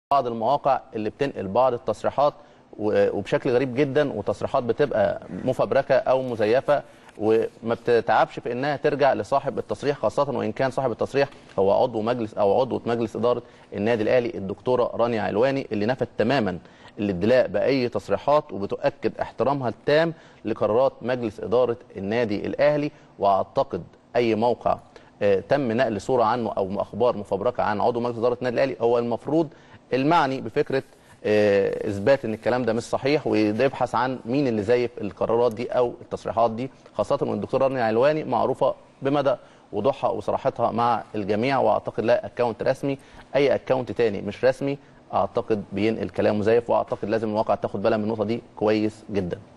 بعض المواقع اللي بتنقل بعض التصريحات وبشكل غريب جدا، وتصريحات بتبقى مفبركه او مزيفه، وما بتتعبش في انها ترجع لصاحب التصريح، خاصه وان كان صاحب التصريح هو عضوه مجلس اداره النادي الاهلي الدكتوره رانيا علواني، اللي نفت تماما الادلاء باي تصريحات وبتؤكد احترامها التام لقرارات مجلس اداره النادي الاهلي. واعتقد اي موقع تم نقل صوره عنه او اخبار مفبركه عن عضو مجلس اداره النادي الاهلي هو المفروض المعني بفكره اثبات ان الكلام ده مش صحيح، ويبحث عن مين اللي زيف القرارات دي او التصريحات دي، خاصه ان الدكتوره رانيا علواني معروفه بمدى وضوحها وصراحتها مع الجميع. واعتقد لا اكونت رسمي، اي اكونت تاني مش رسمي اعتقد بينقل كلام مزيف، واعتقد لازم الواقع تاخد بالها من النقطه دي كويس جدا.